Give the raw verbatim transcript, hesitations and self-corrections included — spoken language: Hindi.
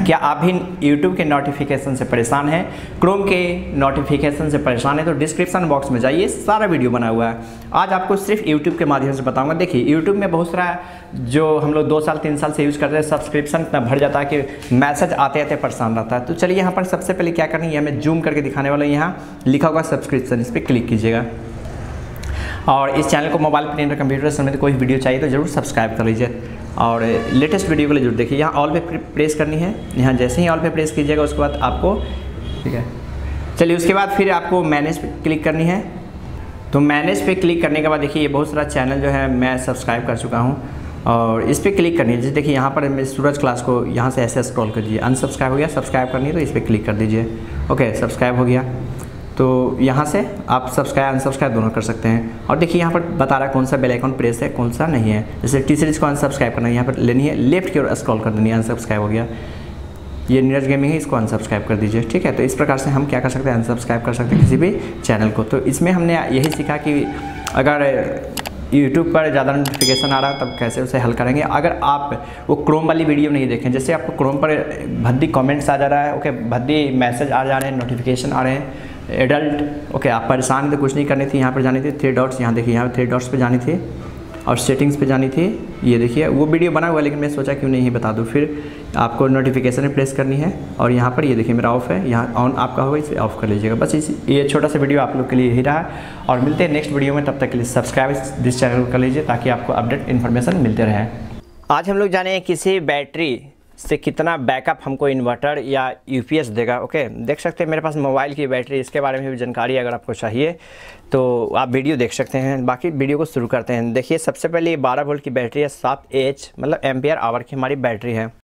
क्या आप भी यूट्यूब के नोटिफिकेशन से परेशान हैं, क्रोम के नोटिफिकेशन से परेशान है, तो डिस्क्रिप्शन बॉक्स में जाइए, सारा वीडियो बना हुआ है। आज आपको सिर्फ यूट्यूब के माध्यम से बताऊंगा। देखिए यूट्यूब में बहुत सारा जो हम लोग दो साल तीन साल से यूज़ करते हैं, सब्सक्रिप्शन इतना भर जाता है कि मैसेज आते आते परेशान रहता है। तो चलिए यहाँ पर सबसे पहले क्या करनी है, मैं जूम करके दिखाने वाला हूँ। यहाँ लिखा होगा सब्सक्रिप्शन, इस पर क्लिक कीजिएगा। और इस चैनल को मोबाइल प्रिंटर कंप्यूटर समेत कोई वीडियो चाहिए तो ज़रूर सब्सक्राइब कर लीजिए और लेटेस्ट वीडियो के लिए जरूर देखिए। यहाँ ऑल पे प्रेस करनी है। यहाँ जैसे ही ऑल पे प्रेस कीजिएगा उसके बाद आपको, ठीक है, चलिए उसके बाद फिर आपको मैनेज पे क्लिक करनी है। तो मैनेज पे क्लिक करने के बाद देखिए ये बहुत सारा चैनल जो है मैं सब्सक्राइब कर चुका हूँ और इस पर क्लिक करनी है। जैसे देखिए यहाँ पर मैं सूरज क्लास को यहाँ से ऐसे स्क्रॉल कर दीजिए, अनसब्सक्राइब हो गया, सब्सक्राइब करनी है तो इस पर क्लिक कर दीजिए। ओके, सब्सक्राइब हो गया। तो यहाँ से आप सब्सक्राइब अनसब्सक्राइब दोनों कर सकते हैं। और देखिए यहाँ पर बता रहा है कौन सा बेल आइकन प्रेस है, कौन सा नहीं है। जैसे टी सीरीज को अनसब्सक्राइब करना है, यहाँ पर लेनी है, लेफ्ट की ओर स्क्रॉल कर देनी है, अनसब्सक्राइब हो गया। ये नीरज गेमिंग है, इसको अनसब्सक्राइब कर दीजिए। ठीक है, तो इस प्रकार से हम क्या कर सकते हैं, अनसब्सक्राइब कर सकते हैं किसी भी चैनल को। तो इसमें हमने यही सीखा कि अगर यूट्यूब पर ज़्यादा नोटिफिकेशन आ रहा है तब कैसे उसे हल करेंगे। अगर आप वो क्रोम वाली वीडियो नहीं देखें, जैसे आपको क्रोम पर भद्दी कमेंट्स आ जा रहा है, ओके, भद्दी मैसेज आ जा रहे हैं, नोटिफिकेशन आ रहे हैं, एडल्ट, ओके, आप परेशान हैं तो कुछ नहीं करनी थी, यहाँ पर जानी थी, थ्री डॉट्स, यहाँ देखिए, यहाँ थ्री डॉट्स पे जानी थी और सेटिंग्स पे जानी थी। ये देखिए वो वीडियो बना हुआ है लेकिन मैं सोचा क्यों नहीं बता दूँ। फिर आपको नोटिफिकेशन में प्रेस करनी है और यहाँ पर ये देखिए मेरा ऑफ है, यहाँ ऑन आपका होगा, इसे ऑफ कर लीजिएगा। बस इस ये छोटा सा वीडियो आप लोग के लिए ही रहा और मिलते हैं नेक्स्ट वीडियो में। तब तक के लिए सब्सक्राइब दिस चैनल कर लीजिए ताकि आपको अपडेट इन्फॉर्मेशन मिलते रहे। आज हम लोग जाने किसी बैटरी से कितना बैकअप हमको इन्वर्टर या यूपीएस देगा। ओके, देख सकते हैं मेरे पास मोबाइल की बैटरी, इसके बारे में भी जानकारी अगर आपको चाहिए तो आप वीडियो देख सकते हैं। बाकी वीडियो को शुरू करते हैं। देखिए सबसे पहले ये बारह वोल्ट की बैटरी है, सात एच मतलब एम्पियर आवर की हमारी बैटरी है।